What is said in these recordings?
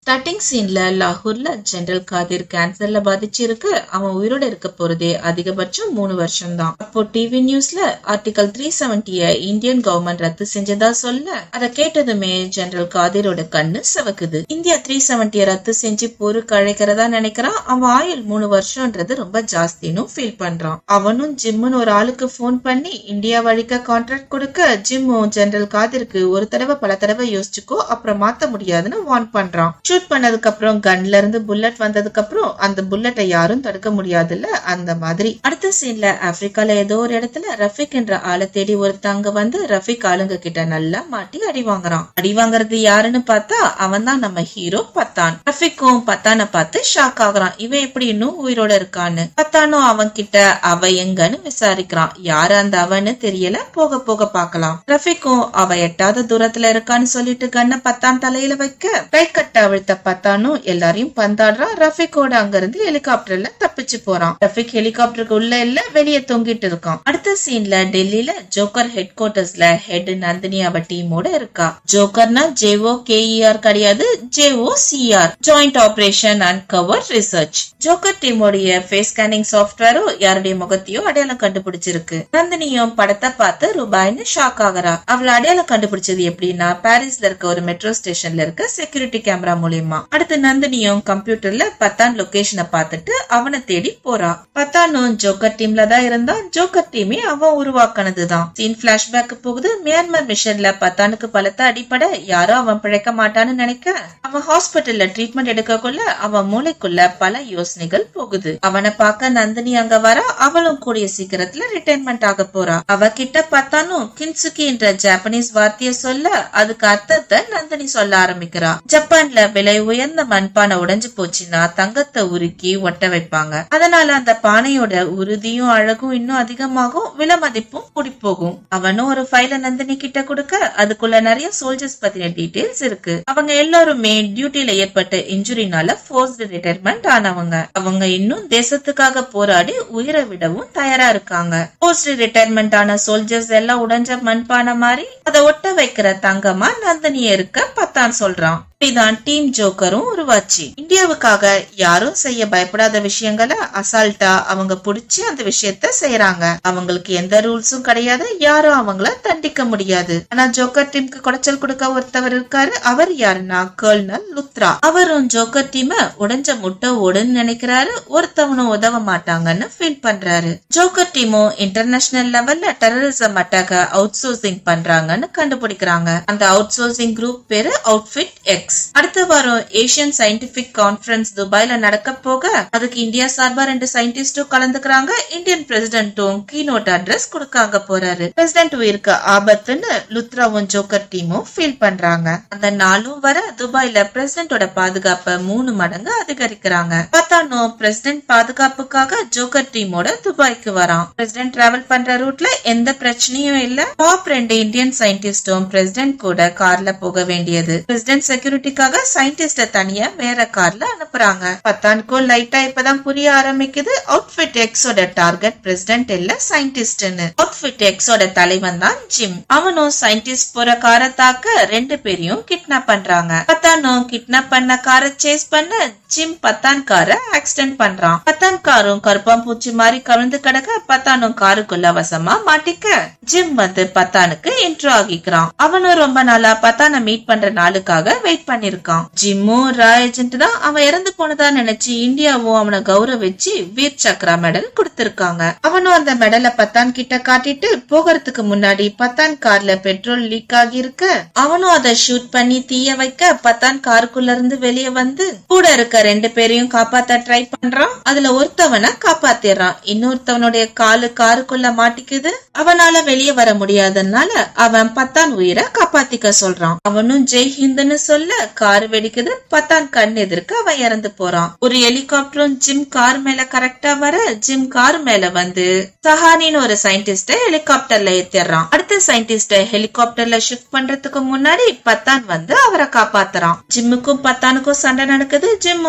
Starting சீன்ல லாகூர்ல general Qadir கேன்சர்ல பாதிச்சிருக்கு. அவன் உயிரோட இருக்க போறதே அதிகபட்சம் 3 வருஷம் தான். அப்போ டிவி நியூஸ்ல ஆர்டிகல் 370 இந்தியன் கவர்மெண்ட் ரத்து செஞ்சதா சொல்ல அதை கேட்டதுமே ஜெனரல் காதிரோட கண்ணு சிவக்குது. இந்தியா 370 ரத்து செஞ்சு போருக்கு அழைக்கிறதா நினைக்கிறான். அவன் ஆயுள் 3 வருஷம்ன்றது ரொம்ப ஜாஸ்தின்னு ஃபீல் பண்றான். அவனும் ஜிம்முன்னு ஒரு ஆளுக்கு போன் பண்ணி இந்தியா வழிக்க கான்ட்ராக்ட் கொடுக்க ஜிம்மும் ஜெனரல் காதிருக்கு ஒரு தடவை பல தடவை யோசிச்சுக்கோ, அப்புறம் மாத்த முடியாதுன்னு வார்ன் பண்றான். ஷூட் பண்ணதுக்கு அப்புறம் கன்ல இருந்து புல்லட் வந்ததுக்கு அப்புறம் அந்த புல்லட்டை யாரும் தடுக்க முடியாதுல்ல, அந்த மாதிரி. அடுத்த சீன்ல ஆப்பிரிக்கால ஏதோ ஒரு இடத்துல ரஃபிக் என்ற ஆளை தேடி ஒருத்தங்க வந்து ரஃபிக் ஆளுங்க கிட்ட நல்லா மாட்டி அடி வாங்குறான். அடி வாங்குறது யாருன்னு பார்த்தா அவன் தான் நம்ம ஹீரோ பத்தான். ரஃபிக்கும் பத்தான பார்த்து ஷாக் ஆகுறான். இவன் எப்படி இன்னும் உயிரோட இருக்கான்னு. பத்தானும் அவன் கிட்ட அவ எங்கன்னு விசாரிக்கிறான். யாரு அந்த அவன்னு தெரியல, போக போக பாக்கலாம். ரஃபிக்கும் அவ எட்டாத தூரத்துல இருக்கான்னு சொல்லிட்டு கண்ண பத்தான் தலையில வைக்க கை கட்ட அவிழ்த்த பத்தானும் எல்லாரையும் பந்தாடுறான். ரஃபிக்கோட அங்க இருந்து ஹெலிகாப்டர்ல தப்பிச்சு போறான். ரஃபிக் ஹெலிகாப்டருக்கு உள்ள இல்ல, வெளியே தொங்கிட்டு இருக்கான். அடுத்த சீன்ல டெல்லியில ஜோக்கர் ஹெட் குவார்டர்ஸ்ல ஹெட் நந்தினி அவ டீமோட இருக்கா. ஜோக்கர்னா JOKER கிடையாது, JOCR, joint operation and cover research. Joker டீமோடைய ஃபேஸ் ஸ்கேனிங் சாஃப்ட்வேரோ யாருடைய முகத்தையோ அடையாளம் கண்டுபிடிச்சிருக்கு. நந்தினியும் படத்தை பார்த்து ரூபாய்னு ஷாக் ஆகுறா. அவளை அடையாளம் கண்டுபிடிச்சது எப்படின்னா பாரிஸ்ல இருக்க ஒரு மெட்ரோ ஸ்டேஷன்ல இருக்க செக்யூரிட்டி கேமரா மூலியமா. அடுத்து நந்தினியும் கம்ப்யூட்டர்ல பத்தான் லொகேஷனை பார்த்துட்டு அவனை தேடி போறா. பத்தானும் ஜோக்கர் டீம்ல தான் இருந்தான். ஜோக்கர் டீமே அவன் உருவாக்குனதுதான். சீன் பிளாஷ்பேக் போகுது. மியான்மர் மிஷன்ல பத்தானுக்கு பலத்த அடிப்பட யாரும் அவன் பிழைக்க மாட்டான்னு நினைக்க அவன் ஹாஸ்பிட்டல்ல ட்ரீட்மெண்ட் எடுக்கக்குள்ள அவன் மூளைக்குள்ள பல யோசனைகள் போகுது. அவனை பார்க்க நந்தினி அங்க வர அவளும் கூடிய சீக்கிரத்துல ரிட்டைர்மெண்ட் ஆக போறா. அவகிட்ட பத்தானும் கின்சுகி என்ற ஜாப்பனீஸ் வார்த்தைய சொல்ல அதுக்கு அர்த்தத்தை நந்தினி சொல்ல ஆரம்பிக்கிறா. ஜப்பான்ல விலை உயர்ந்த மண்பானை உடைஞ்சு போச்சுன்னா தங்கத்தை உருக்கி ஒட்ட வைப்பாங்க. அதனால அந்த பானையோட உறுதியும் அழகும் இன்னும் அதிகமாகும், விலை மதிப்பும் கூடி போகும். அவனும் ஒரு ஃபைல நந்தினி கிட்ட கொடுக்க அதுக்குள்ள நிறைய சோல்ஜர்ஸ் பத்தின டீடைல்ஸ் இருக்கு. அவங்க எல்லாருமே டியூட்டில ஏற்பட்ட இன்ஜுரினால ஃபோர்ஸ்டு ரிட்டைர்மெண்ட் ஆனவங்க. அவங்க இன்னும் தேசத்துக்காக போராடி உயிரை விடவும் தயாரா இருக்காங்க. ஃபோர்ஸ்டு ரிட்டைர்மெண்ட் ஆன சோல்ஜர்ஸ் எல்லாம் உடைஞ்ச மண்பானை மாதிரி அதை ஒட்ட வைக்கிற தங்கமா நந்தினிய இருக்க பத்தான் சொல்றான். இப்படிதான் டீம் ஜோக்கரும் உருவாச்சு. இந்தியாவுக்காக யாரும் செய்ய பயப்படாத விஷயங்களை அசால்ட்டா அவங்க புடிச்சு அந்த விஷயத்த செய்யறாங்க. அவங்களுக்கு எந்த ரூல்ஸும் கிடையாது, யாரும் அவங்கள தண்டிக்க முடியாது. ஆனா ஜோக்கர் டீமுக்கு குடைச்சல் கொடுக்க ஒருத்தவர் இருக்காரு. அவர் யாருன்னா கர்னல் லுத்ரா. அவரும் ஜோக்கர் டீம உடைஞ்ச முட்டை ஓடுன்னு நினைக்கிறாரு. ஒருத்தவனும் உதவ மாட்டாங்கன்னு ஃபீல் பண்றாரு. ஜோக்கர் டீமும் இன்டர்நேஷனல் லெவல்ல டெரரிசம் அட்டாக்க அவுட் சோர்சிங் பண்றாங்கன்னு கண்டுபிடிக்கிறாங்க. அந்த அவுட் சோர்சிங் குரூப் பேரு அவுட்ஃபிட் எக்ஸ். அடுத்த வாரம் ஏசியன் சயின்டிபிக் கான்பரன்ஸ் துபாயில நடக்க போக அதுக்கு இந்தியா சார்பா 2 சயின்டிஸ்டும் கலந்துக்கிறாங்க. இந்தியன் பிரசிடென்ட்டும் கீனோட் அட்ரஸ் கொடுக்காங்க போறாரு. பிரசிடென்ட் உயிருக்கு ஆபத்துன்னு லுத்ராவும் ஜோக்கர் டீமும் ஃபீல் பண்றாங்க. அந்த நாளும் வர துபாயில பிரசிடென்டோட பாதுகாப்பை 3 மடங்கு அதிகரிக்கிறாங்க. பத்தானும் பிரசிடென்ட் பாதுகாப்புக்காக ஜோக்கர் டீமோட துபாய்க்கு வரான். பிரசிடென்ட் டிராவல் பண்ற ரூட்ல எந்த பிரச்சனையும் இல்ல. டாப் 2 இந்தியன் சயின்டிஸ்டும் பிரசிடென்ட் கூட கார்ல போக வேண்டியது. பிரசிடென்ட் செக்யூரிட்டிக்காக சயின்டிஸ்ட தனியா வேற கார்ல அனுப்புறாங்க. பத்தானுக்கும் லைட்டா இப்பதான் புரிய ஆரம்பிக்குது. அவுட்ஃபிட் எக்ஸோட டார்கெட் பிரசிடென்ட் இல்ல சயின்டிஸ்ட்னு. அவுட்ஃபிட் எக்ஸோட தலைவன் தான் ஜிம். அவனும் சயின்டிஸ்ட் போற காரை தாக்க 2 பேரையும் கிட்னாப் பண்றாங்க. பத்தானும் கிட்னாப் பண்ண காரை சேஸ் பண்ண ஜிம் பத்தான் காரை ஆக்சிடென்ட் பண்றான். பத்தான் காரும் கருப்பாம்பூச்சி மாதிரி கவிழ்ந்து கிடக்க பத்தானும் காருக்குள்ள வசமா மாட்டிக்க ஜிம் வந்து பத்தானுக்கு இன்ட்ரோ ஆகிக்கிறான். அவனும் ரொம்ப நாளா பத்தான மீட் பண்ற நாளுக்காக வெயிட் பண்ணிருக்கான். ஜிம்மும் ரா ஏஜென்ட் தான். அவன் இறந்து போனதா நினைச்சு இந்தியாவும் அவனை கௌரவிச்சு வீர் சக்ரா மெடல் கொடுத்திருக்காங்க. அவனும் அந்த மெடலை பத்தான் கிட்ட காட்டிட்டு போகிறதுக்கு முன்னாடி பத்தான் கார்ல பெட்ரோல் லீக் ஆகி இருக்க அவனும் அதை ஷூட் பண்ணி தீய வைக்க பத்தான் காருக்குள்ள இருந்து வெளியே வந்து கூட இருக்க 2 பேரையும் காப்பாத்த ட்ரை பண்றான். அதுல ஒருத்தவனை காப்பாத்திடுறான். இன்னொருத்தவனுடைய காருக்குள்ள மாட்டிக்குது. அவனால வெளியே வர முடியாதனால அவன் பத்தான் உயிரை காப்பாத்திக்க சொல்றான். அவனும் ஜெய் ஹிந்துன்னு சொல்ல கார் வெடிக்குது. பத்தான் கண் எதிர்க்க அவன் இறந்து போறான். ஒரு ஹெலிகாப்டரும் ஜிம் கார் மேல கரெக்டா வர ஜிம் கார் மேல வந்து சஹானின்னு ஒரு சயின்டிஸ்ட ஹெலிகாப்டர்ல ஏத்திடுறான். அடுத்த சயின்டிஸ்ட ஹெலிகாப்டர்ல ஷிஃப்ட் பண்றதுக்கு முன்னாடி பத்தான் வந்து அவரை காப்பாத்துறான். ஜிம்முக்கும் பத்தானுக்கும் சண்டை நடக்குது. ஜிம்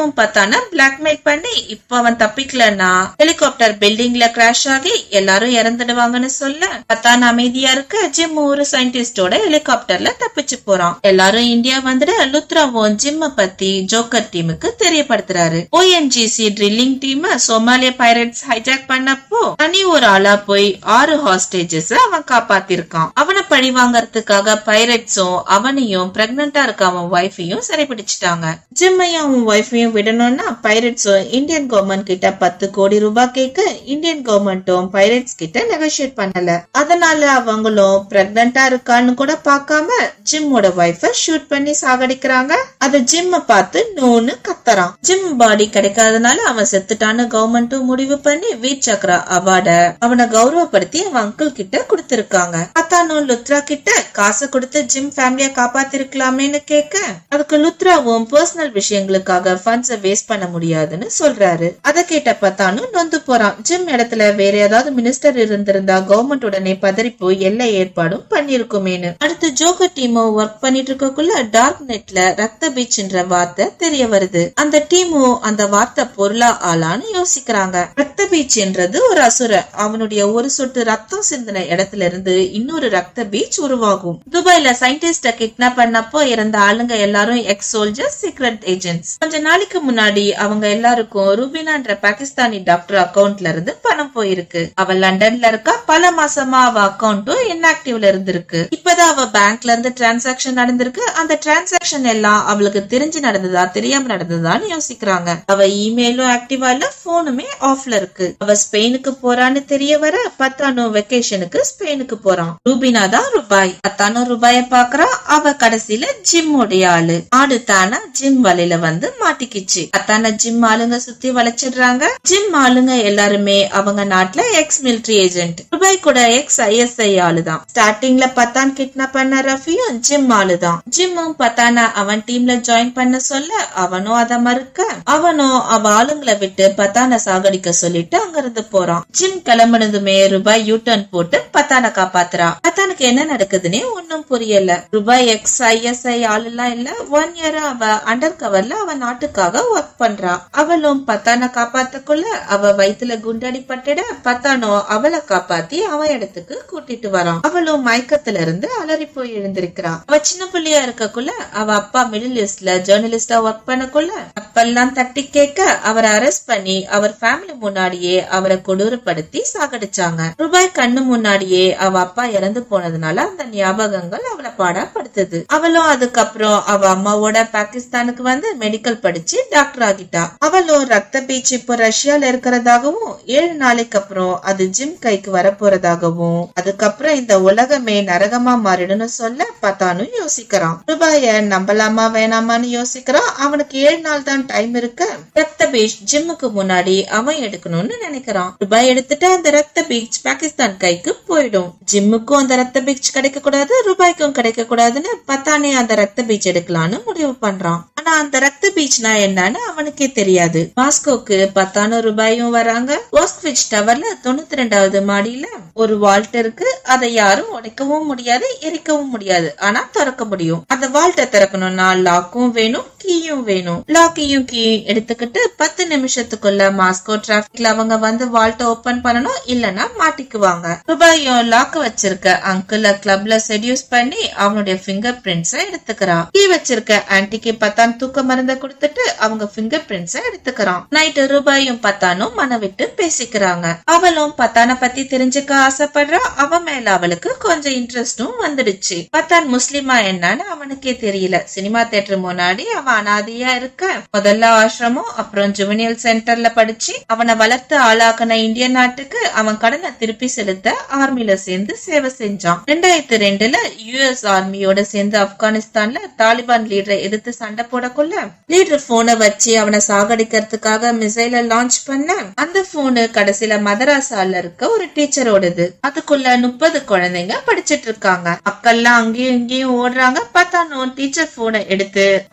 ஜிம்மும் பத்தான பிளாக்மெயில் பண்ணி இப்ப அவன் தப்பிக்கலன்னா ஹெலிகாப்டர் பில்டிங்ல கிராஷ் ஆகி எல்லாரும் இறந்துடுவாங்கன்னு சொல்ல பத்தான் அமைதியா இருக்க ஜிம் ஒரு சயின்டிஸ்டோட ஹெலிகாப்டர்ல தப்பிச்சு போறான். எல்லாரும் இந்தியா வந்துட்டு லுத்ராவும் ஜிம்ம பத்தி ஜோக்கர் டீமுக்கு தெரியப்படுத்துறாரு. ONGC drilling team Somalia pirates hijack பண்ணப்போ தனி ஒரு ஆளா போய் 6 ஹாஸ்டேஜஸ் அவன் காப்பாத்திருக்கான். அவனை பழி வாங்கறதுக்காக பைரட்ஸும் அவனையும் பிரெக்னண்டா இருக்க அவன் வைஃபையும் சிறைபிடிச்சிட்டாங்க. ஜிம்மையும் அவன் வைஃபையும் விடணும்னா பைரட்ஸும் இந்தியன் கவர்மெண்ட் கிட்ட 10 கோடி ரூபாய் கேட்க இந்தியன் கவர்மெண்ட்டும் பைரட்ஸ் கிட்ட நெகோசியேட் பண்ணல. அதனால அவங்களும் பிரெக்னண்டா இருக்கான்னு கூட பாக்காம ஜிம்மோட வைஃபை ஷூட் பண்ணி சாகடிக்கிறாங்க. அது ஜிம்ம பார்த்து நோன்னு கத்துறான். ஜிம் பாடி கிடைக்காதனால அவன் செத்துட்டான்னு கவர்மெண்ட்டும் முடிவு பண்ணி வீர் சக்ரா அவார்ட அவனை கௌரவப்படுத்தி அவன் அங்கிள் கிட்ட கொடுத்திருக்காங்க. பத்தானும் லுத்ரா கிட்ட காசு கொடுத்து ஜிம் ஃபேமிலிய காப்பாத்திருக்கலாமேன்னு கேட்க அதுக்கு லுத்ராவும் பர்சனல் விஷயங்களுக்காக ஃபண்ட்ஸ வேஸ்ட் பண்ண முடியாதுன்னு சொல்றாரு. அதை கேட்ட பத்தானும் நொந்து போறான். ஜிம் இடத்துல வேற ஏதாவது மினிஸ்டர் இருந்திருந்தா கவர்மெண்ட் உடனே பதறி போய் எல்லா ஏற்பாடும் பண்ணிருக்குமேனு. அடுத்து ஜோக்கர் டீமோ ஒர்க் பண்ணிட்டு இருக்கக்குள்ள டார்க் நெட்ல ரத்த பீச்ன்ற வார்த்தை தெரிய வருது. அந்த டீமும் அந்த வார்த்தை பொருளா ஆளான்னு யோசிக்கிறாங்க. ரத்த பீச் என்றது ஒரு அசுர அவனுடைய ஒரு சொட்டு ரத்தம் சிந்தின இடத்துல இருந்து இன்னொரு ரத்த பீச் உருவாகும். துபாய்ல சயின்டிஸ்ட கிட்னாப் பண்ணப்போ இறந்த ஆளுங்க எல்லாரும் எக்ஸ் சோல்ஜர்ஸ், சீக்ரெட் ஏஜென்ட்ஸ். கொஞ்ச நாளைக்கு முன்னாடி அவங்க எல்லாருக்கும் ரூபினான்ற பாகிஸ்தானி டாக்டர் அக்கவுண்ட்ல இருந்து பணம் போயிருக்கு. அவ லண்டன்ல இருக்கா. பல மாசமா அவ அக்கவுண்டும் இன்ஆக்டிவ்ல இருந்திருக்கு. இப்பதான் அவ பேங்க்ல இருந்து டிரான்சாக்சன் நடந்திருக்கு. அந்த டிரான்சாக்சன் எல்லாம் அவளுக்கு தெரிஞ்சு நடந்ததா தெரியாம நடந்ததான்னு யோசிக்கிறாங்க. அவ இமெயிலும் ஆக்டிவா இல்ல, போனுமே ஆஃப்ல இருக்கு. அவ ஸ்பெயினுக்கு போறான்னு தெரிய வர பத்தானும் வெக்கேஷனுக்கு ஸ்பெயினுக்கு போறான். ரூபினா தான் ரூபாய். பத்தானும் ரூபாய பாக்குறா. அவ கடைசியில ஜிம்மோடைய ஆளு. ஆடு தானா ஜிம் வலையில வந்து மாட்டிக்கிச்சு. பத்தான ஜிம் ஆளுங்க சுத்தி வளைச்சிடுறாங்க. ஜிம் ஆளுங்க எல்லாருமே அவங்க நாட்டுல எக்ஸ் மிலிட்டரி ஏஜென்ட். ரூபாய் கூட எக்ஸ் ISI ஆளுதான். ஸ்டார்டிங்ல பத்தான் கிட்னாப் பண்ண ரஃபியும் ஜிம் ஆளுதான். ஜிம்மும் பத்தான அவன் டீம்ல ஜாயின் பண்ண சொல்ல அவனும் அத மறுக்க அவனும் அவ ஆளுங்களை விட்டு பத்தான சாகடிக்க சொல்லிட்டு அங்க இருந்து போறான். ஜிம் கிளம்பினதுமே ரூபாய் யூட்டர்ன் போட்டு பத்தான காப்பாத்துறா. பத்தானுக்கு என்ன நடக்குதுன்னே ஒன்னும் புரியல. ரூபாய் எக்ஸ் ISI ஆளுலாம் இல்ல. 1 இயர் அவ அண்டர் கவர்ல அவ நாட்டுக்காக ஒர்க் பண்றா. அவளும் பத்தான காப்பாத்தக்குள்ள அவ வயித்துல குண்டடி பட்டுட பத்தானோ அவளை காப்பாத்தி அவ இடத்துக்கு கூட்டிட்டு வரான். அவளும் மயக்கத்துல இருந்து அலறி போய் எழுந்திருக்கிறா. அவ சின்ன பிள்ளையா இருக்கக்குள்ள அவ அப்பா மிடில் ஈஸ்ட்ல ஜேர்னலிஸ்டா ஒர்க் பண்ணக்குள்ள அப்பெல்லாம் தட்டி கேட்க அவரை அரெஸ்ட் பண்ணி அவர் ஃபேமிலி முன்னாடியே அவரை கொடூரப்படுத்தி சாகடிச்சாங்க. ரூபாய் கண்ணு முன்னாடியே அவ அப்பா இறந்து போனதுனால அந்த ஞாபகங்கள் அவளை பாடப்படுத்துது. அவளும் அதுக்கப்புறம் அவ அம்மாவோட பாகிஸ்தானுக்கு வந்து மெடிக்கல் படிச்சு டாக்டர் ஆகிட்டா. அவளும் ரத்த பீச் இப்போ ரஷ்யால இருக்கிறதாகவும் 7 நாளைக்கு அப்புறம் அது ஜிம் கைக்கு வர போறதாகவும் அதுக்கப்புறம் இந்த உலகமே நரகமா மாறிடும்னு சொல்ல பத்தானும் யோசிக்கிறான். ரூபாய நம்பலாமா வேணாமான்னு யோசிக்கிறான். அவனுக்கு 7 நாள் தான் டைம் இருக்கு. ரத்த பீச் ஜிம்முக்கு முன்னாடி அவன் எடுக்கணும்னு நினைக்கிறான். ரூபாய் எடுத்துட்டு அந்த ரத்த பீச் பாகிஸ்தான் கைக்கு போயிடும். ஜிம்முக்கும் அந்த ரத்த பீச் கிடைக்க கூடாது, ரூபாய்க்கும் கிடைக்க கூடாதுன்னு பத்தானே அந்த ரத்த பீச் எடுக்கலான்னு முடிவு பண்றான். ஆனா அந்த ரத்த பீச்னா என்னன்னு அவனுக்கே தெரியாது. மாஸ்கோக்கு பத்தானும் ரூபாயும் வராங்க. வாஸ்க்விச் டவர்ல 92வது மாடியில ஒரு வால்ட் இருக்கு. அதை யாரும் உடைக்கவும் முடியாது, எரிக்கவும் முடியாது. ஆனா திறக்க முடியும். அந்த வால்ட்டை திறக்கணும்னா லாக்கும் வேணும், கீயும் வேணும். லாக்கையும் கீயும் எடுத்துக்கிட்டு 10 நிமிஷத்துக்குள்ள மாஸ்கோ டிராபிக்ல அவங்க வந்து வால்ட்டை ஓபன் பண்ணணும், இல்லன்னா மாட்டிக்குவாங்க. ரூபாயும் லாக் வச்சிருக்க அங்கிள் கிளப்ல செடியூஸ் பண்ணி அவனுடைய பிங்கர் பிரிண்ட்ஸ் எடுத்துக்கிறா. கீ வச்சிருக்க ஆன்டிக்கு பத்தான் தூக்க மருந்த கொடுத்துட்டு அவங்க பிங்கர் பிரிண்ட்ஸ் எடுத்துக்கிறான். நைட்டு ரூபாயும் பத்தானும் மன விட்டு பேசிக்கிறாங்க. அவளும் பத்தான பத்தி தெரிஞ்சுக்க ஆசைப்படுறா. அவன் மேல அவளுக்கு கொஞ்சம் இன்ட்ரெஸ்டும் வந்துடுச்சு. பத்தான் முஸ்லிமா என்னன்னு அவனுக்கே தெரியல. சினிமா தியேட்டர் முன்னாடி அவன் அனாதையா இருக்க முதல்ல ஆசிரமம் அப்புறம் ஜுவனியல் சென்டர்ல படிச்சு அவனை வளர்த்து ஆளாக்குன இந்திய நாட்டுக்கு அவன் கடனை திருப்பி செலுத்த ஆர்மில சேர்ந்து சேவை செஞ்சான். 2002ல US ஆர்மியோட சேர்ந்து ஆப்கானிஸ்தான்ல தாலிபான் லீடரை எதிர்த்து சண்டை போடக்குள்ள லீடர் போனை வச்சு அவனை சாகடிக்கிறதுக்காக மிசைல லான்ச் பண்ண அந்த போனு கடைசியில மதராசால இருக்க ஒரு டீச்சரோடது. அதுக்குள்ள 30 குழந்தைங்க படிச்சிட்டு இருக்காங்க. மக்கள்லாம் அங்கேயும் இங்கேயும் ஓடுறாங்க. பத்தானோ டீச்சர் போனை எடுத்து ஆள் இல்லாத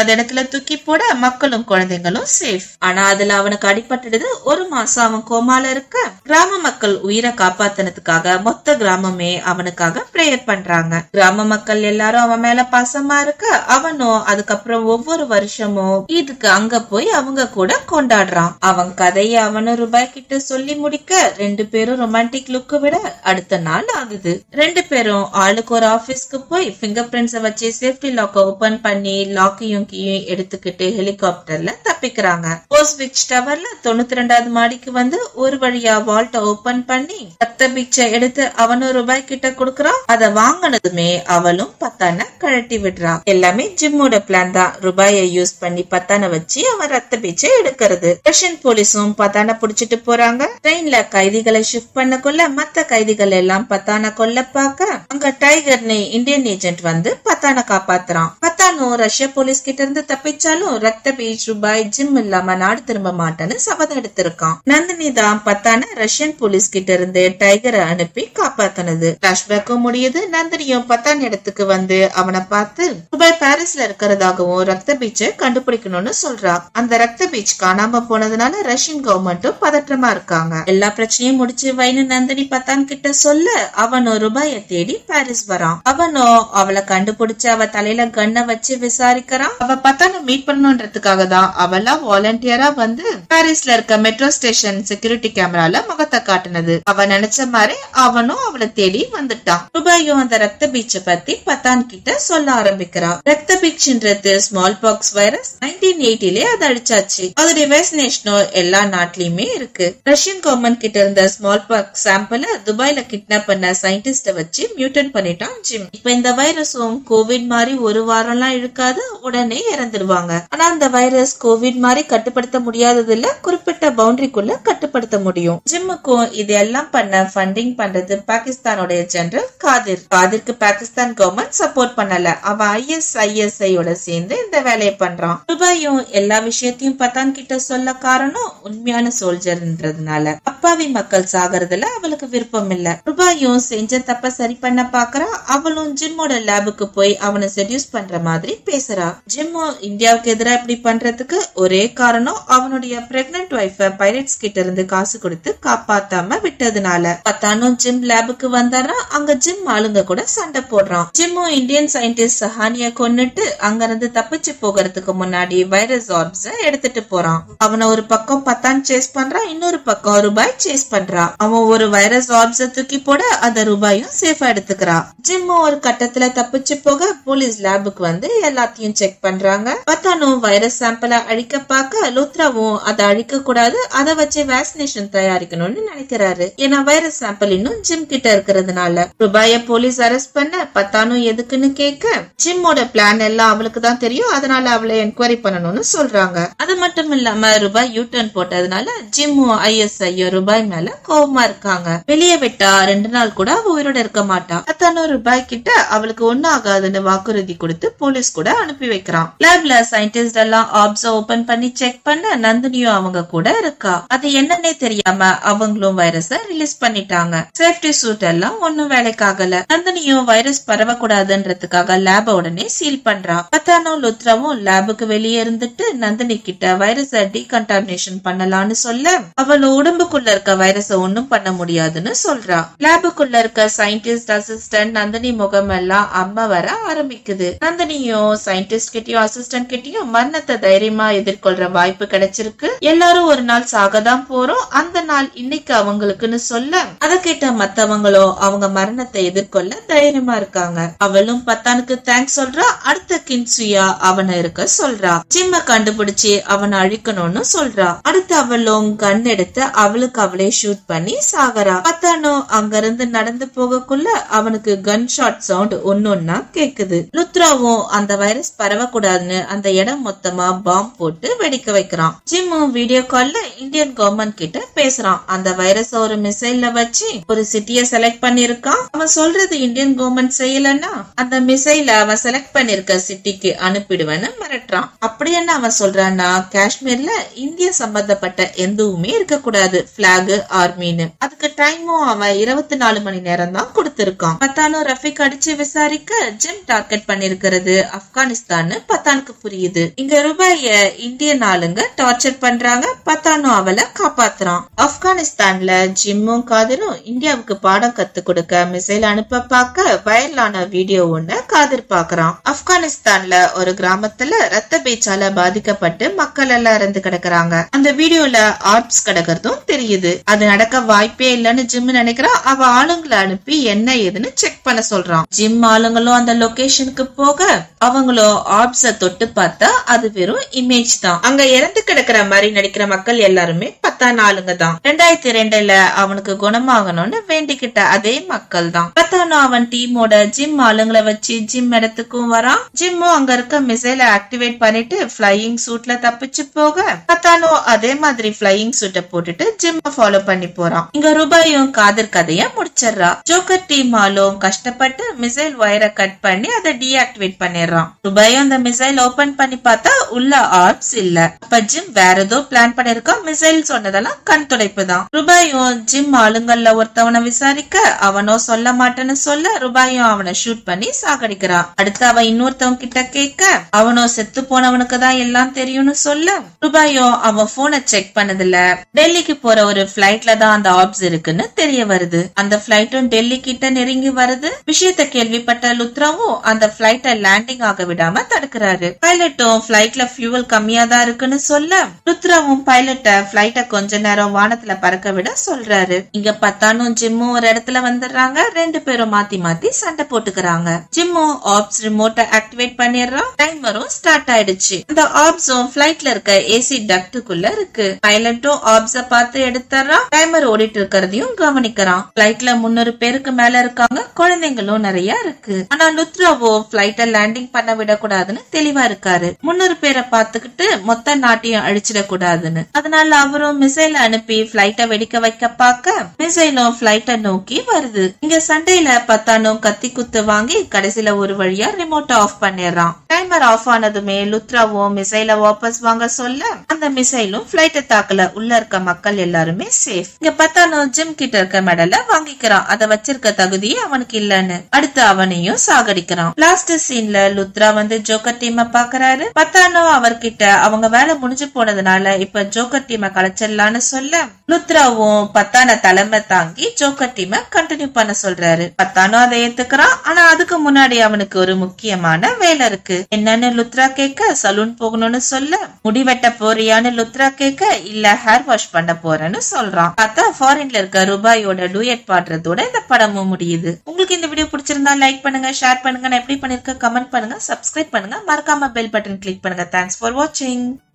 இல்லாத இடத்துல தூக்கி போட மக்களும் குழந்தைங்களும் சேஃப். ஆனா அதுல அவனுக்கு அடிபட்டுடுது. ஒரு மாசம் அவன் கோமால இருக்க கிராம மக்கள் உயிரை காப்பாத்தினதுக்காக மொத்த கிராமமே அவனுக்காக பிரேயர் பண்றாங்க. கிராம மக்கள் எல்லாரும் அவன் மேல பாசமா இருக்க அவனும் அதுக்கப்புறம் ஒவ்வொரு வருஷமும் இதுக்கு அங்க போய் அவங்க கூட கொண்டாடுறான். அவன் கதையை அவனும் ரூபாய் கிட்ட சொல்லி முடிக்க 2 பேரும் ரொமான்டிக் லுக்கு விட அடுத்த நாள் ஆகுது. 2 பேரும் ஆளுக்கு ஒரு ஆபீஸ்க்கு போய் பிங்கர் பிரிண்ட்ஸ வச்சு சேஃப்டி லாக்க ஓபன் பண்ணி லாக்கையும் கீயும் எடுத்துக்கிட்டு ஹெலிகாப்டர்ல தப்பிக்கிறாங்க. போஸ்ட்விச் டவர்ல 92வது மாடிக்கு வந்து ஒரு வழியா வால்ட்ட ஓபன் பண்ணி ரத்த பிச்சை எடுத்து அவனும் ரூபாய் கிட்ட குடுக்கறான். அத வாங்கினதுமே அவளும் பத்தான கழட்டி விடுறா. எல்லாமே ஜிம்மோட பிளான் தான். ரூபாயை யூஸ் பண்ணி பத்தான வச்சு அவன் ரத்த பிச்சை எடுக்கிறது. ரஷ்யன் போலீஸும் பத்தான புடிச்சிட்டு போறாங்க. ட்ரெயின்ல கைதிகளை ஷிஃப்ட் பண்ணக்குள்ள மத்த கைதிகள் எல்லாம் பத்தான கொல்ல பாக்க அங்க டைகர்னு இந்தியன் ஏஜென்ட் வந்து பத்தான காப்பாத்துறான். பத்தானும் ரஷ்ய போலீஸ் கிட்ட இருந்து தப்பிச்சாலும் ரத்த பீச் ரூபாய் ஜிம் இல்லாம நாடு திரும்ப மாட்டேன்னு சபதம் எடுத்திருக்கான். நந்தினி தான் பத்தான ரஷ்யன் போலீஸ் கிட்ட இருந்து டைகரை அனுப்பி காப்பாத்தினது. பிளாஷ்பேக்கும் முடியுது. நந்தினியும் பத்தான் இடத்துக்கு வந்து அவனை பார்த்து ரூபாய் பாரிஸ்ல இருக்கிறதாகவும் ரத்த பீச்சை கண்டுபிடிக்கணும்னு சொல்றா. அந்த ரத்த பீச் காணாம போனதுனால ரஷ்யன் கவர்மெண்ட்டும் பதற்றமா இருக்காங்க. எல்லா பிரச்சனையும் முடிச்சு வைன்னு நந்தினி பத்தான் கிட்ட சொல்ல அவனும் ரூபாய தேடி பாரிஸ் வரான். அவனும் அவளை கண்டுபிடிச்சு அவ தலையில கண்ணை வச்சு விசாரிக்கிறான். அவ பத்தான மீட் பண்ணணும்ன்றதுக்காக தான் அவளா வாலண்டியரா வந்து பாரிஸ்ல இருக்க மெட்ரோ ஸ்டேஷன் செக்யூரிட்டி கேமரால முகத்தை காட்டுனது. அவ நினைச்ச மாதிரி அவனும் அவளை தேடி வந்துட்டான். ரூபாயும் அந்த ரத்த பீச்சை பத்தி பத்தான் கிட்ட சொல்ல ஆரம்பிக்கிறா. ரத்த பீச்ன்றது ஸ்மால் பாக்ஸ் வைரஸ் 1980 அதை அழிச்சாச்சு. அதோடைய வேக்சினேஷனும் எல்லா நாட்டிலயுமே இருக்கு. ரஷ்யன் கவர்மெண்ட் கிட்ட இருந்த ஸ்மால் பாக்ஸ் சாம்பிள துபாய்ல கிட்னாப் பண்ண சயின்டிஸ்ட வச்சு மியூட்டன்ட் பண்ணிட்டான் ஜிம். இப்ப இந்த வைரஸும் கோவிட் மாதிரி ஒரு வாரம்லாம் இழுக்காது, உடனே இறந்துடுவாங்க. ஆனா அந்த வைரஸ் கோவிட் மாதிரி கட்டுப்படுத்த முடியாதது இல்ல, குறிப்பிட்ட பவுண்டரிக்குள்ள கட்டுப்படுத்த முடியும். ஜிம்முக்கும் இதெல்லாம் பண்ண ஃபண்டிங் பண்றது பாகிஸ்தானுடைய ஜெனரல் காதிர். காதிருக்கு பாகிஸ்தான் கவர்மெண்ட் சப்போர்ட் பண்ணல. அவன் ISISI யோட சேர்ந்து இந்த வேலையை பண்றான். துபாயும் எல்லா விஷயத்தையும் பத்தான் கிட்ட சொல்ல காரணம் உண்மையான சோல்ஜர்ன்றதுனால. அப்பாவி மக்கள் சாகிறதுல அவளுக்கு விருப்பம் இல்ல. ரூபாயும் செஞ்ச தப்ப சரி பண்ண பாக்குறா. அவளும் ஜிம்மோட லேபுக்கு போய் அவனை செடியூஸ் பண்ற மாதிரி பேசுறா. ஜிம்மோ இந்தியாவுக்கு எதிராக இப்படி பண்றதுக்கு ஒரே காரணம் அவனுடைய பிரெக்னன்ட் வைஃப பைரட்ஸ் கிட்ட இருந்து காசு கொடுத்து காப்பாத்தாம விட்டதுனால. பத்தானும் ஜிம் லேபுக்கு வந்தாரான். அங்க ஜிம் ஆளுங்க கூட சண்டை போடுறான். ஜிம்மோ இந்தியன் சயின்டிஸ்ட் சஹானிய கொன்னுட்டு அங்க இருந்து தப்பிச்சு போகிறதுக்கு முன்னாடி வைரஸ் ஆர்ப்ஸ எடுத்துட்டு போறான். அவனை ஒரு பக்கம் பத்தான் சேஸ் பண்றான், இன்னொரு பக்கம் ரூபாய் சேஸ் பண்றா. அவன் ஒரு வைரஸ் ஆர்ப்ஸ தூக்கி போட அந்த ரூபாயும் சேஃபா எடுத்துக்கிறா. ஜிம்மோ ஒரு கட்டத்துல தப்பிச்சு போக போலீஸ் லேபுக்கு வந்து எல்லாத்தையும் செக் பண்றாங்க. பத்தானும் வைரஸ் சாம்பிள அழிக்க பார்க்க லுத்ராவும் அதை அழிக்க கூடாது, அதை வச்சு வேக்சினேஷன் தயாரிக்கணும்னு நினைக்கிறாரு. ஏன்னா வைரஸ் சாம்பிள் இன்னும் ஜிம் கிட்ட இருக்கிறதுனால. ரூபாய போலீஸ் அரெஸ்ட் பண்ண பத்தானும் எதுக்குன்னு கேட்க ஜிம்மோட பிளான் எல்லாம் அவளுக்கு தான் தெரியும், அதனால அவளை என்கொயரி பண்ணணும்னு சொல்றாங்க. அது மட்டும் இல்லாம ரூபாய் யூ டர்ன் போட்டதுனால ஜிம்மும் ISI ரூபாய் மேல கோவமா இருக்காங்க. வெளியே விட்டா 2 நாள் கூட அவ உயிரோட இருக்க மாட்டா. பத்தானும் ரூபாய் கிட்ட அவளுக்கு ஒன்னும் ஆகாதுன்னு வாக்குறுதி கொடுத்து போலீஸ் கூட அனுப்பி வைக்கிறான். லேப்ல சயின்டிஸ்ட் எல்லாம் ஆப்ஸ் ஓபன் பண்ணி செக் பண்ண நந்தினியும் அவங்க கூட இருக்கா. அது என்னன்னே தெரியாம அவங்களும் வைரஸ ரிலீஸ் பண்ணிட்டாங்க. சேஃப்டி சூட் எல்லாம் ஒன்னும் வேலைக்காகல. நந்தினியும் வைரஸ் பரவக்கூடாதுன்றதுக்காக லேப உடனே சீல் பண்றா. பத்தானும் லுத்ராவும் லேபுக்கு வெளியே இருந்துட்டு நந்தினி கிட்ட வைரஸ டீகண்டாமினேஷன் பண்ணலாம்னு சொல்ல அவள உடம்புக்குள்ள இருக்க வைரஸ ஒன்னும் பண்ண முடியாதுன்னு சொல்றா. லேபுக்குள்ள இருக்க சயின்டிஸ்ட் அசிஸ்டன்ட் நந்தினி முகம் எல்லாம் அம்மா வர ஆரம்பிக்குது. நந்தினியும் சயின்டிஸ்ட் கிட்டயும் அசிஸ்டன்ட் கிட்டயும் மரணத்தை தைரியமா எதிர்கொள்ற வாய்ப்பு கிடைச்சிருக்கு. எல்லாரும் ஒரு நாள் சாகதான் போறோம், அந்த நாள் இன்னைக்கு அவங்களுக்குன்னு சொல்ல அதை கேட்ட மத்தவங்களும் அவங்க மரணத்தை எதிர்கொள்ள தைரியமா இருக்காங்க. அவளும் பத்தானுக்கு தேங்க்ஸ் சொல்றா. அடுத்த கின்சுயா அவனை இருக்க சொல்றா. ஜிம்ம கண்டுபிடிச்சு அவனை அழிக்கணும்னு சொல்றா. அடுத்து அவளும் கன் எடுத்து அவளுக்கு அவளே ஷூட் பண்ணி சாகரா. பத்தானும் அங்க இருந்து நடந்து போகக்குள்ள அவனுக்கு கன் ஷாட் சவுண்ட் ஒன்னொன்னா கேக்குது. லுத்ராவும் அந்த வைரஸ் பரவக்கூடாதுன்னு அந்த இடம் மொத்தமா பாம்பு போட்டு வெடிக்க வைக்கிறான். ஜிம்மும் வீடியோ கால்ல இந்தியன் கவர்மெண்ட் கிட்ட பேசுறான். அந்த வைரஸ் ஒரு மிசைல்ல வச்சு ஒரு சிட்டிய செலக்ட் பண்ணிருக்கான். அவன் சொல்றது இந்தியன் கவர்மெண்ட் செய்யலன்னா அந்த மிசைல அவன் செலக்ட் பண்ணிருக்க சிட்டிக்கு அனுப்பிடுவேன்னு மிரட்டுறான். அப்படி என்ன அவன் சொல்றான்னா, காஷ்மீர்ல இந்திய சம்பந்தப்பட்ட எதுவுமே இருக்க கூடாது, பிளாக் ஆர்மின்னு. அதுக்கு டைமும் அவன் 24 மணி நேரம் தான் கொடுத்திருக்கான். பத்தானும் ரஃபிக் அடிச்சு விசாரிக்க ஜிம் டார்கெட் பண்ணிருக்கிறது ஆப்கானிஸ்தான் பத்தானுக்கு புரியுது. இங்க ரூபாய இந்தியன் ஆளுங்க டார்ச்சர் பண்றாங்க. பத்தானும் அவளை காப்பாத்துறான். ஆப்கானிஸ்தான்ல ஜிம்மும் காதிரும் இந்தியாவுக்கு பாடம் கத்து கொடுக்க மிசைல் அனுப்ப பார்க்க வைரலான வீடியோ ஒண்ணு காதிர் பாக்குறான். ஆப்கானிஸ்தான்ல ஒரு கிராமத்துல ரத்த பேச்சால பாதிக்கப்பட்டு மக்கள் எல்லாம் இறந்து கிடக்குறாங்க. அந்த வீடியோல ஆர்ப்ஸ் கிடக்கிறதும் தெரியுது. அது நடக்க வாய்ப்பே இல்லன்னு ஜிம் நினைக்கிறான். அவ ஆளுங்களை அனுப்பி என்ன ஏதுன்னு செக் பண்ண சொல்றான். ஜிம் ஆளுங்களும் அந்த லொகேஷனுக்கு போக அவங்களும் ஆர்ப்ஸ தொட்டு பார்த்தா அது வெறும் இமேஜ் தான். அங்க இறந்து கிடக்குற மாதிரி நடிக்கிற மக்கள் எல்லாருமே பத்தான் ஆளுங்க தான். 2002ல அவனுக்கு குணமாகணும்னு வேண்டிக்கிட்ட அதே மக்கள் தான். பத்தானும் அவன் டீமோட ஜிம் ஆளுங்களை வச்சு ஜிம் இடத்துக்கும் வரான். ஜிம்மும் அங்க இருக்க மிசைல ஆக்டிவேட் பண்ணிட்டு பிளையிங் சூட்ல தப்பிச்சு போக பத்தானும் அதே மாதிரி பிளையிங் சூட்டை போட்டுட்டு ஜிம் ஃபாலோ பண்ணி போறான். இங்க ரூபாயும் காதர் கதைய முடிச்சிடறா. ஜோக்கர் டீம் ஆளும் கஷ்டப்பட்டு மிசைல் வயரை கட் பண்ணி அதை டீஆக்டிவேட் பண்ணிடுறான். ரூபாயும் அந்த மிசைல் ஓபன் பண்ணி பார்த்தா உள்ள ஆர்ப்ஸ் இல்ல. அப்ப ஜிம் வேற ஏதோ பிளான் பண்ணிருக்கான். மிசைல் சொன்னதெல்லாம் கண் துடைப்பு தான். ரூபாயும் ஜிம் ஆளுங்கள்ல ஒருத்தவனை விசாரிக்க அவனோ சொல்ல மாட்டேன்னு சொல்ல ரூபாயும் அவனை ஷூட் பண்ணி சாகடிக்கிறான். அடுத்து அவன் இன்னொருத்தவன் கிட்ட கேட்க அவனோ செத்து போனவனுக்கு தான் எல்லாம் தெரியும்னு சொல்ல ரூபாயும் அவன் போனை செக் பண்ணதுல டெல்லிக்கு போற ஒரு பிளைட்ல தான் அந்த ஆப்ஸ் இருக்குன்னு தெரிய வருது. அந்த பிளைட்டும் டெல்லி கிட்ட நெருங்கி வருது. விஷயத்த கேள்விப்பட்ட லுத்ராவும் அந்த பிளைட்ட லேண்டிங் ஆக விடாம தடுக்கிறாரு. பைலட்டும் பிளைட்ல ஃபியூவல் கம்மியா தான் இருக்குன்னு சொல்ல லுத்ராவும் பைலட்ட பிளைட்ட கொஞ்ச நேரம் வானத்துல பறக்க விட சொல்றாரு. இங்க பத்தானும் ஜிம்மும் ஒரு இடத்துல வந்துடுறாங்க. ரெண்டு பேரும் மாத்தி மாத்தி சண்டை போட்டுக்கிறாங்க. ஜிம்மும் ஆப்ஸ் ரிமோட்டை ஆக்டிவேட் பண்ணிடுறான். டைமரும் ஸ்டார்ட் ஆயிடுச்சு. அந்த ஆப்ஸும் பிளைட்ல இருக்க ஏசி டக்டுக்குள்ள இருக்கு. பைலட்டும் ஆப்ஸ பார்த்து எடுத்துறான். டைமர் ஓடிட்டு இருக்கிறதையும் கவனிக்கிறான். பிளைட்ல 300 பேருக்கு மேல இருக்காங்க. குழந்தைங்களும் நிறைய இருக்கு. ஆனா லுத்ராவோ பிளைட்ட லேண்டிங் பண்ண விடக்கூடாதுன்னு தெளிவா இருக்காரு. 300 பேரை பார்த்துக்கிட்டு மொத்த நாட்டையும் அழிச்சிடக்கூடாதுன்னு. அதனால அவரும் மிசைல அனுப்பி பிளைட்ட வெடிக்க வைக்க பார்க்க மிசைலும் பிளைட்ட நோக்கி வருது. இங்க சண்டையில பத்தானும் கத்தி குத்து வாங்கி கடைசியில ஒரு வழியா ரிமோட் ஆஃப் பண்ணிடுறான். டைமர் ஆஃப் ஆனதுமே லுத்ராவும் மிசைல வாபஸ் வாங்க சொல்ல அந்த மிசைலும் பிளைட்ட தாக்கல. உள்ள இருக்க மக்கள் எல்லாருமே சேஃப். இங்க பத்தானும் ஜிம் கிட்ட இருக்க மெடல வாங்கிக்கிறான். அதை வச்சிருக்க தகுதி அவனுக்கு இல்லன்னு. அடுத்து அவனையும் சாகடிக்கிறான். லாஸ்ட் சீன்ல லுத்ரா வந்து ஜோக்கர் டீமை பாக்குறாரு. பத்தானும் அவர்கிட்ட அவங்க வேலை முடிஞ்சு போனதுனால இப்ப ஜோக்கர் டீமை கலைச்சிடலான்னு சொல்ல லுத்ராவும் பத்தான தலைமை தாங்கி ஜோக்கர் டீமை கண்டினியூ பண்ண சொல்றாரு. பத்தானும் அதை ஏத்துக்கிறான். ஆனா அதுக்கு முன்னாடி அவனுக்கு ஒரு முக்கியமான வேலை இருக்கு. என்னன்னு லுத்ரா கேட்க சலூன் போகணும்னு சொல்ல முடிவெட்ட போறியான்னு லுத்ரா கேட்க இல்ல ஹேர் வாஷ் பண்ண போறேன்னு சொல்றான். பார்த்தா ஃபாரின்ல இருக்க ரூபாயோட டூயட் பாடுறதோட இந்த படமும் முடியுது. உங்களுக்கு இந்த வீடியோ பிடிச்சிருந்தா லைக் பண்ணுங்க, ஷேர் பண்ணுங்க, நான் எப்படி பண்ணிருக்க கமெண்ட் பண்ணுங்க, சப்ஸ்கிரைப் பண்ணுங்க, மறக்காம பெல் பட்டன் கிளிக் பண்ணுங்க. தேங்க்ஸ் ஃபார் வாட்சிங்.